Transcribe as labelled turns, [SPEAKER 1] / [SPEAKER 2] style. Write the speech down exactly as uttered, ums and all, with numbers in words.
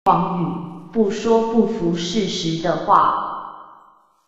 [SPEAKER 1] 谎语，不说不符事实的话。